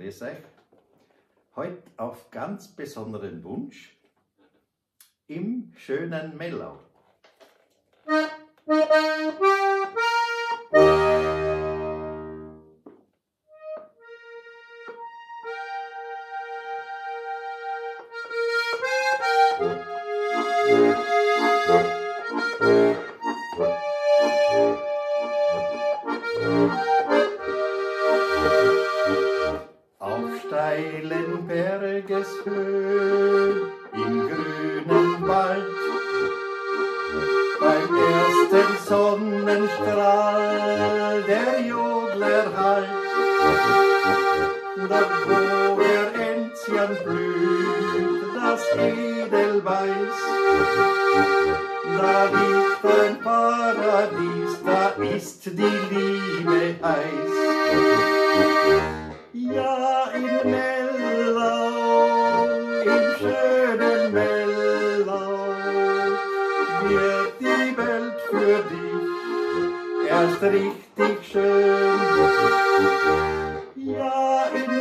Grüß euch. Heute auf ganz besonderen Wunsch im schönen Mellau. Auf steilen Bergeshöhen im grünen Wald, beim ersten Sonnenstrahl der Jodler hallt, dort wo der Enzian blüht, das Edelweiß, da liegt ein Paradies, da ist die Liebe heiß. Ja, in Mellau, im schönen Mellau, wird die Welt für dich erst richtig schön. Ja, in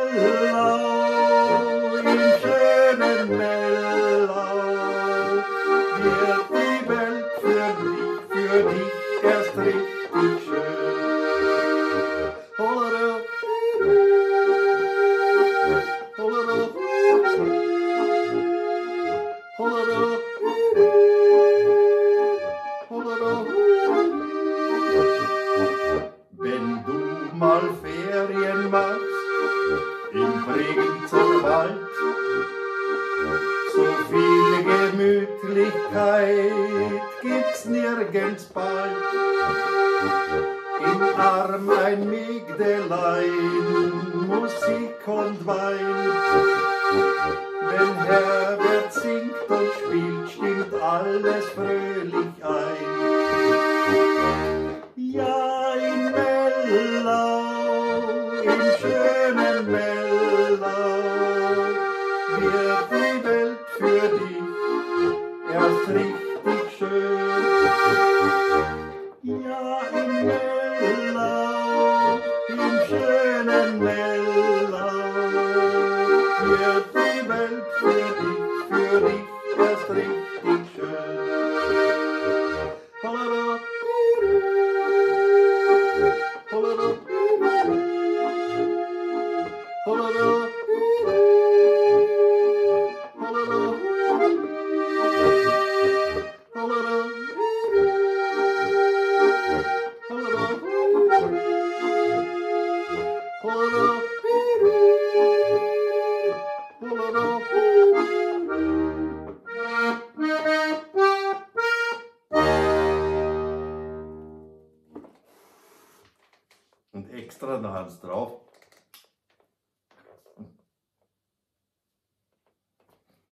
Mellau, im schönen Mellau, wird die Welt für dich erst richtig schön. Wenn du mal Ferien machst im Bregenzer Wald, so viel Gemütlichkeit gibt's nirgends bald. Im Arm ein Migdelein, Musik und Wein. Wenn Herbert singt und spielt, stimmt alles fröhlich ein. Ja, in Mellau, im schönen Mellau, wird die Welt für dich erst richtig schön. Ja, in Mellau, im schönen Mellau, wird die Welt für dich erst richtig schön. Hollera, hollera, hollera, hollera, hollera. Und extra noch eins drauf.